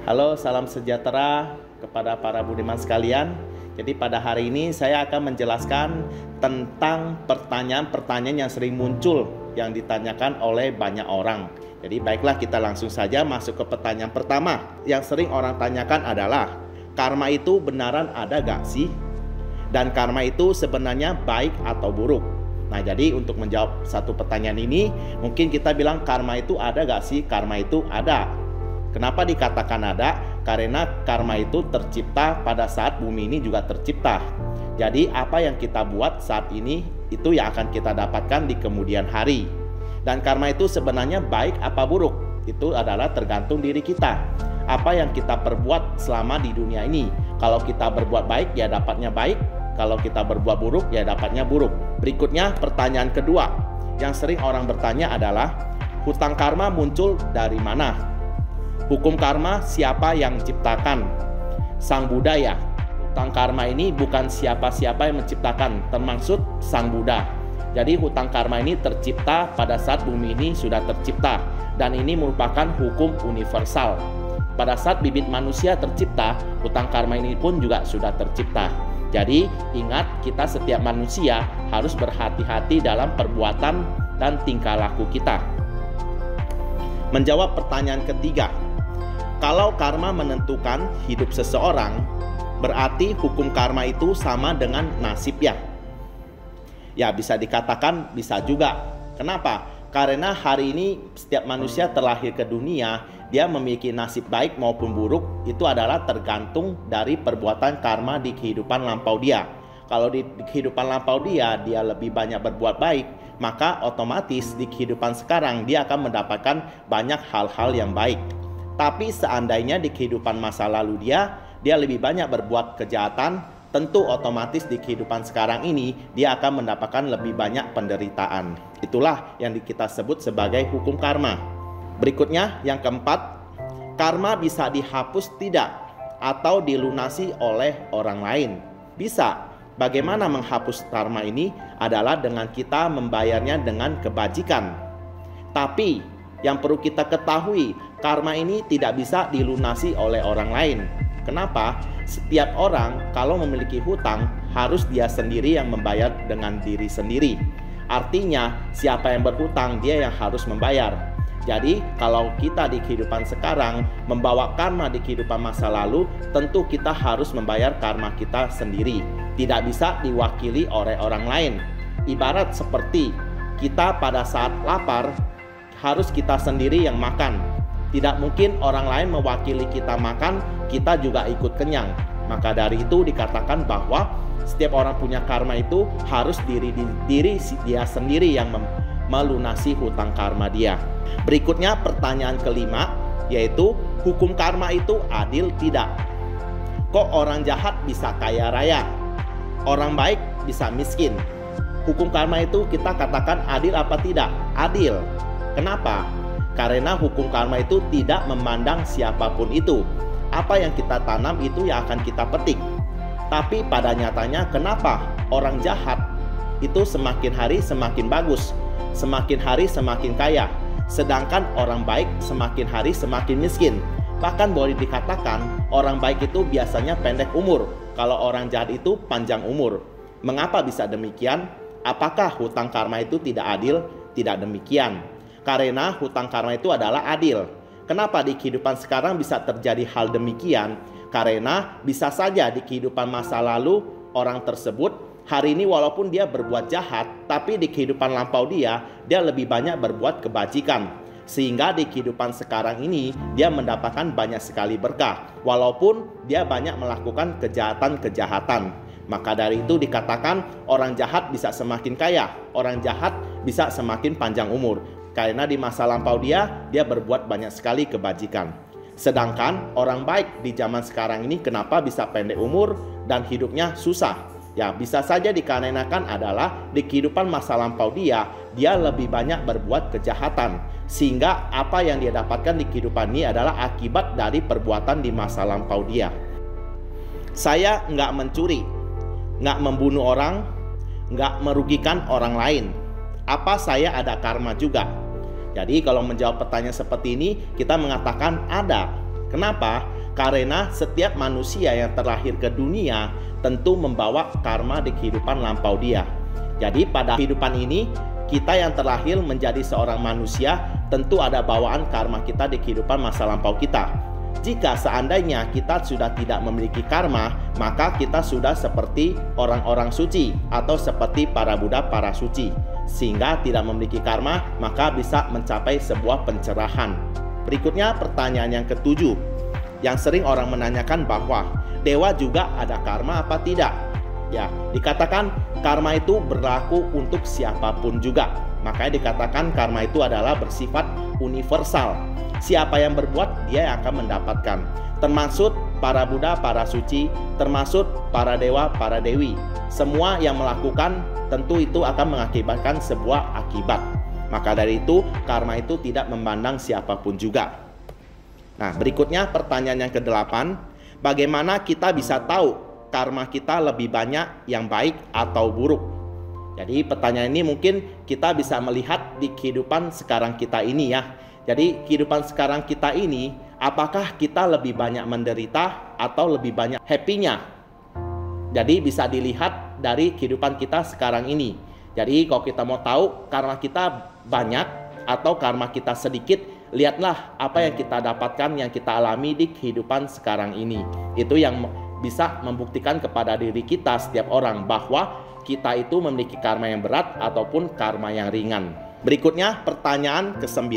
Halo, salam sejahtera kepada para budiman sekalian. Jadi pada hari ini saya akan menjelaskan tentang pertanyaan-pertanyaan yang sering muncul yang ditanyakan oleh banyak orang. Jadi baiklah, kita langsung saja masuk ke pertanyaan pertama. Yang sering orang tanyakan adalah, karma itu benaran ada gak sih? Dan karma itu sebenarnya baik atau buruk? Nah, jadi untuk menjawab satu pertanyaan ini, mungkin kita bilang karma itu ada gak sih? Karma itu ada. Kenapa dikatakan ada? Karena karma itu tercipta pada saat bumi ini juga tercipta. Jadi apa yang kita buat saat ini itu yang akan kita dapatkan di kemudian hari. Dan karma itu sebenarnya baik apa buruk? Itu adalah tergantung diri kita. Apa yang kita perbuat selama di dunia ini. Kalau kita berbuat baik ya dapatnya baik. Kalau kita berbuat buruk ya dapatnya buruk. Berikutnya pertanyaan kedua yang sering orang bertanya adalah, hutang karma muncul dari mana? Hukum karma siapa yang menciptakan? Sang Buddha ya. Hutang karma ini bukan siapa-siapa yang menciptakan, termasuk Sang Buddha. Jadi hutang karma ini tercipta pada saat bumi ini sudah tercipta. Dan ini merupakan hukum universal. Pada saat bibit manusia tercipta, hutang karma ini pun juga sudah tercipta. Jadi ingat, kita setiap manusia harus berhati-hati dalam perbuatan dan tingkah laku kita. Menjawab pertanyaan ketiga, kalau karma menentukan hidup seseorang, berarti hukum karma itu sama dengan nasibnya. Ya, bisa dikatakan bisa juga. Kenapa? Karena hari ini setiap manusia terlahir ke dunia, dia memiliki nasib baik maupun buruk, itu adalah tergantung dari perbuatan karma di kehidupan lampau dia. Kalau di kehidupan lampau dia lebih banyak berbuat baik, maka otomatis di kehidupan sekarang dia akan mendapatkan banyak hal-hal yang baik. Tapi seandainya di kehidupan masa lalu dia lebih banyak berbuat kejahatan, tentu otomatis di kehidupan sekarang ini dia akan mendapatkan lebih banyak penderitaan. Itulah yang kita sebut sebagai hukum karma. Berikutnya yang keempat, karma bisa dihapus tidak atau dilunasi oleh orang lain? Bisa. Bagaimana menghapus karma ini? Adalah dengan kita membayarnya dengan kebajikan. Tapi yang perlu kita ketahui, karma ini tidak bisa dilunasi oleh orang lain. Kenapa? Setiap orang kalau memiliki hutang, harus dia sendiri yang membayar dengan diri sendiri. Artinya, siapa yang berhutang, dia yang harus membayar. Jadi, kalau kita di kehidupan sekarang membawa karma di kehidupan masa lalu, tentu kita harus membayar karma kita sendiri. Tidak bisa diwakili oleh orang lain. Ibarat seperti kita pada saat lapar, harus kita sendiri yang makan. Tidak mungkin orang lain mewakili kita makan, kita juga ikut kenyang. Maka dari itu dikatakan bahwa setiap orang punya karma itu harus diri dia sendiri yang melunasi hutang karma dia. Berikutnya pertanyaan kelima, yaitu hukum karma itu adil tidak? Kok orang jahat bisa kaya raya? Orang baik bisa miskin? Hukum karma itu kita katakan adil apa tidak? Adil. Kenapa? Karena hukum karma itu tidak memandang siapapun itu. Apa yang kita tanam itu yang akan kita petik. Tapi pada nyatanya kenapa orang jahat itu semakin hari semakin bagus, semakin hari semakin kaya, sedangkan orang baik semakin hari semakin miskin? Bahkan boleh dikatakan orang baik itu biasanya pendek umur, kalau orang jahat itu panjang umur. Mengapa bisa demikian? Apakah hutang karma itu tidak adil? Tidak demikian. Karena hutang karma itu adalah adil. Kenapa di kehidupan sekarang bisa terjadi hal demikian? Karena bisa saja di kehidupan masa lalu orang tersebut hari ini walaupun dia berbuat jahat, tapi di kehidupan lampau dia lebih banyak berbuat kebajikan. Sehingga di kehidupan sekarang ini dia mendapatkan banyak sekali berkah, walaupun dia banyak melakukan kejahatan-kejahatan. Maka dari itu dikatakan orang jahat bisa semakin kaya, orang jahat bisa semakin panjang umur. Karena di masa lampau dia berbuat banyak sekali kebajikan. Sedangkan orang baik di zaman sekarang ini kenapa bisa pendek umur dan hidupnya susah? Ya, bisa saja dikarenakan adalah di kehidupan masa lampau dia lebih banyak berbuat kejahatan. Sehingga apa yang dia dapatkan di kehidupan ini adalah akibat dari perbuatan di masa lampau dia. Saya nggak mencuri, nggak membunuh orang, nggak merugikan orang lain. Apa saya ada karma juga? Jadi kalau menjawab pertanyaan seperti ini, kita mengatakan ada. Kenapa? Karena setiap manusia yang terlahir ke dunia tentu membawa karma di kehidupan lampau dia. Jadi pada kehidupan ini, kita yang terlahir menjadi seorang manusia tentu ada bawaan karma kita di kehidupan masa lampau kita. Jika seandainya kita sudah tidak memiliki karma, maka kita sudah seperti orang-orang suci atau seperti para Buddha para suci. Sehingga tidak memiliki karma, maka bisa mencapai sebuah pencerahan. Berikutnya pertanyaan yang ketujuh, yang sering orang menanyakan bahwa dewa juga ada karma apa tidak? Ya, dikatakan karma itu berlaku untuk siapapun juga. Makanya dikatakan karma itu adalah bersifat universal. Siapa yang berbuat, dia yang akan mendapatkan. Termasuk para Buddha, para suci, termasuk para dewa, para dewi. Semua yang melakukan tentu itu akan mengakibatkan sebuah akibat. Maka dari itu, karma itu tidak memandang siapapun juga. Nah, berikutnya pertanyaan yang ke-8. Bagaimana kita bisa tahu karma kita lebih banyak yang baik atau buruk? Jadi pertanyaan ini mungkin kita bisa melihat di kehidupan sekarang kita ini ya. Jadi kehidupan sekarang kita ini, apakah kita lebih banyak menderita atau lebih banyak happy-nya? Jadi bisa dilihat dari kehidupan kita sekarang ini. Jadi kalau kita mau tahu karma kita banyak atau karma kita sedikit, lihatlah apa yang kita dapatkan, yang kita alami di kehidupan sekarang ini. Itu yang bisa membuktikan kepada diri kita setiap orang bahwa kita itu memiliki karma yang berat ataupun karma yang ringan. Berikutnya pertanyaan ke-9.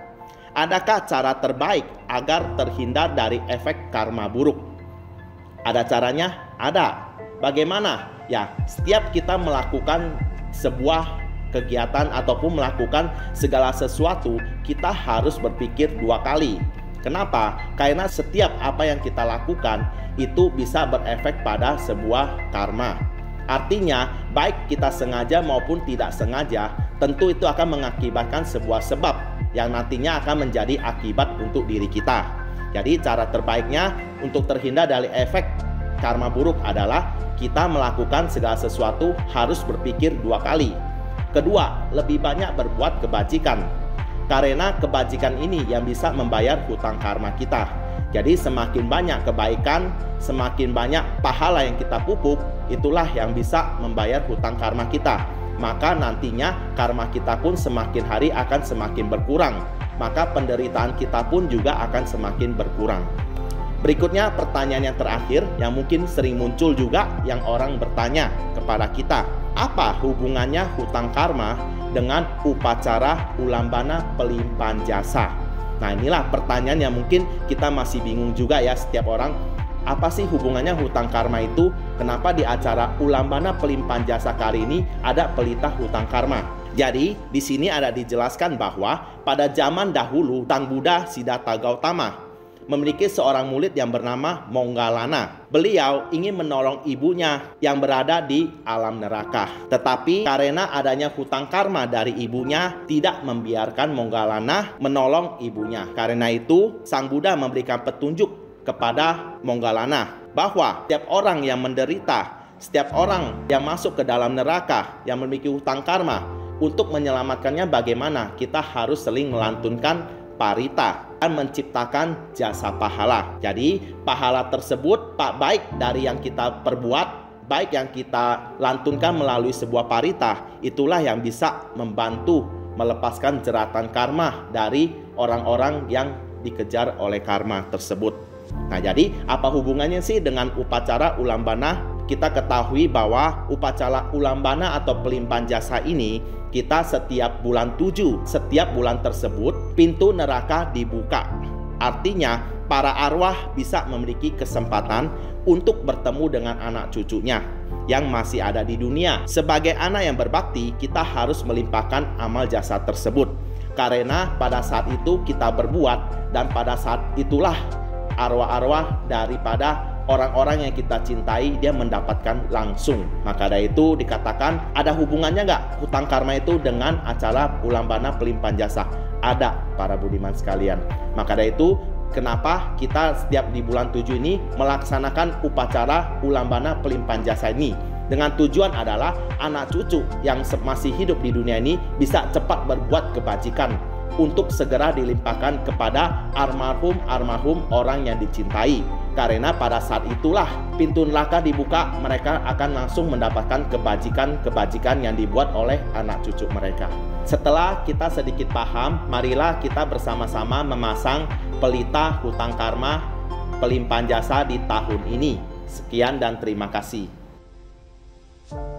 Adakah cara terbaik agar terhindar dari efek karma buruk? Ada caranya? Ada. Bagaimana? Ya, setiap kita melakukan sebuah kegiatan ataupun melakukan segala sesuatu, kita harus berpikir 2 kali. Kenapa? Karena setiap apa yang kita lakukan itu bisa berefek pada sebuah karma. Artinya, baik kita sengaja maupun tidak sengaja, tentu itu akan mengakibatkan sebuah sebab yang nantinya akan menjadi akibat untuk diri kita. Jadi cara terbaiknya untuk terhindar dari efek karma buruk adalah kita melakukan segala sesuatu harus berpikir 2 kali. Kedua, lebih banyak berbuat kebajikan. Karena kebajikan ini yang bisa membayar hutang karma kita. Jadi semakin banyak kebaikan, semakin banyak pahala yang kita pupuk, itulah yang bisa membayar hutang karma kita. Maka nantinya karma kita pun semakin hari akan semakin berkurang. Maka penderitaan kita pun juga akan semakin berkurang. Berikutnya pertanyaan yang terakhir yang mungkin sering muncul juga, yang orang bertanya kepada kita, apa hubungannya hutang karma dengan upacara ulambana pelimpahan jasa? Nah, inilah pertanyaan yang mungkin kita masih bingung juga ya setiap orang. Apa sih hubungannya hutang karma itu? Kenapa di acara ulambana pelimpahan jasa kali ini ada pelita hutang karma? Jadi di sini ada dijelaskan bahwa pada zaman dahulu Sang Buddha Siddhartha Gautama memiliki seorang murid yang bernama Moggallana. Beliau ingin menolong ibunya yang berada di alam neraka. Tetapi karena adanya hutang karma dari ibunya, tidak membiarkan Moggallana menolong ibunya. Karena itu Sang Buddha memberikan petunjuk kepada Moggallana bahwa setiap orang yang menderita, setiap orang yang masuk ke dalam neraka, yang memiliki hutang karma, untuk menyelamatkannya bagaimana? Kita harus saling melantunkan parita dan menciptakan jasa pahala. Jadi pahala tersebut baik dari yang kita perbuat, baik yang kita lantunkan melalui sebuah parita, itulah yang bisa membantu melepaskan jeratan karma dari orang-orang yang dikejar oleh karma tersebut. Nah, jadi apa hubungannya sih dengan upacara ulambana? Kita ketahui bahwa upacara ulambana atau pelimpahan jasa ini, kita setiap bulan 7, setiap bulan tersebut pintu neraka dibuka. Artinya para arwah bisa memiliki kesempatan untuk bertemu dengan anak cucunya yang masih ada di dunia. Sebagai anak yang berbakti, kita harus melimpahkan amal jasa tersebut. Karena pada saat itu kita berbuat, dan pada saat itulah arwah-arwah daripada orang-orang yang kita cintai dia mendapatkan langsung. Maka dari itu dikatakan ada hubungannya nggak hutang karma itu dengan acara ulambana pelimpahan jasa? Ada, para budiman sekalian. Maka dari itu kenapa kita setiap di bulan 7 ini melaksanakan upacara ulambana pelimpahan jasa ini? Dengan tujuan adalah anak cucu yang masih hidup di dunia ini bisa cepat berbuat kebajikan, untuk segera dilimpahkan kepada almarhum orang yang dicintai. Karena pada saat itulah pintu neraka dibuka, mereka akan langsung mendapatkan kebajikan yang dibuat oleh anak cucu mereka. Setelah kita sedikit paham, marilah kita bersama-sama memasang pelita hutang karma pelimpahan jasa di tahun ini. Sekian dan terima kasih.